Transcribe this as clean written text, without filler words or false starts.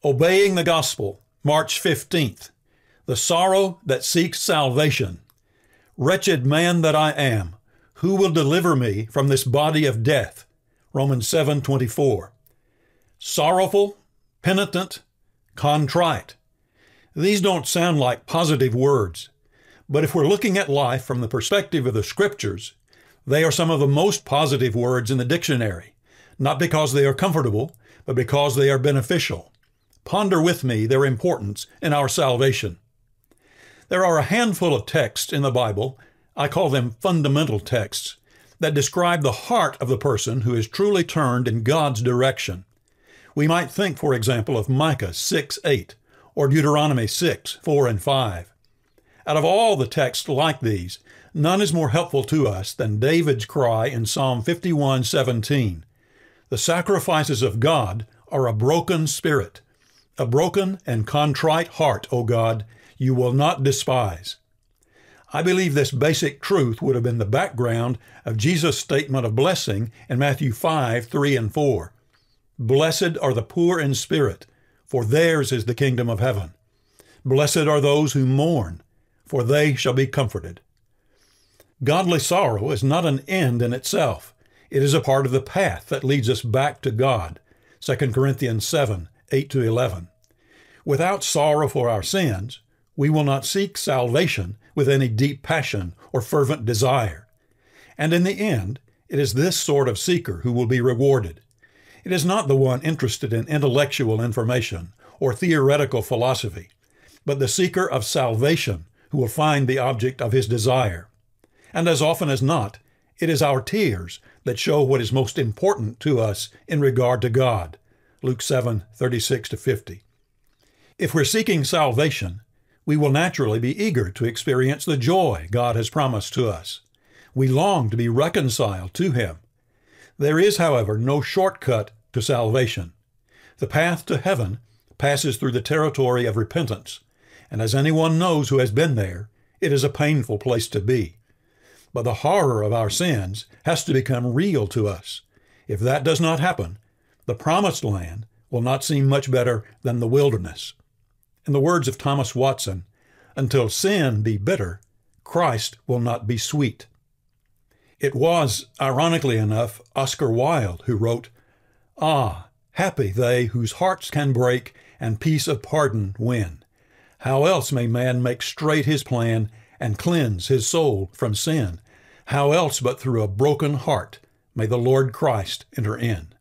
Obeying the Gospel, March 15th. The sorrow that seeks salvation. Wretched man that I am, who will deliver me from this body of death? Romans 7:24. Sorrowful, penitent, contrite. These don't sound like positive words, but if we're looking at life from the perspective of the Scriptures, they are some of the most positive words in the dictionary, not because they are comfortable, but because they are beneficial. Ponder with me their importance in our salvation. There are a handful of texts in the Bible, I call them fundamental texts, that describe the heart of the person who is truly turned in God's direction. We might think, for example, of Micah 6:8 or Deuteronomy 6:4 and 5. Out of all the texts like these, none is more helpful to us than David's cry in Psalm 51:17. The sacrifices of God are a broken spirit. A broken and contrite heart, O God, you will not despise. I believe this basic truth would have been the background of Jesus' statement of blessing in Matthew 5:3 and 4. Blessed are the poor in spirit, for theirs is the kingdom of heaven. Blessed are those who mourn, for they shall be comforted. Godly sorrow is not an end in itself. It is a part of the path that leads us back to God. 2 Corinthians 7:8-11. Without sorrow for our sins, we will not seek salvation with any deep passion or fervent desire. And in the end, it is this sort of seeker who will be rewarded. It is not the one interested in intellectual information or theoretical philosophy, but the seeker of salvation who will find the object of his desire. And as often as not, it is our tears that show what is most important to us in regard to God. Luke 7:36-50. If we're seeking salvation, we will naturally be eager to experience the joy God has promised to us. We long to be reconciled to Him. There is, however, no shortcut to salvation. The path to heaven passes through the territory of repentance, and as anyone knows who has been there, it is a painful place to be. But the horror of our sins has to become real to us. If that does not happen, the promised land will not seem much better than the wilderness. In the words of Thomas Watson, until sin be bitter, Christ will not be sweet. It was, ironically enough, Oscar Wilde who wrote, "Ah, happy they whose hearts can break and peace of pardon win. How else may man make straight his plan and cleanse his soul from sin? How else but through a broken heart may the Lord Christ enter in?"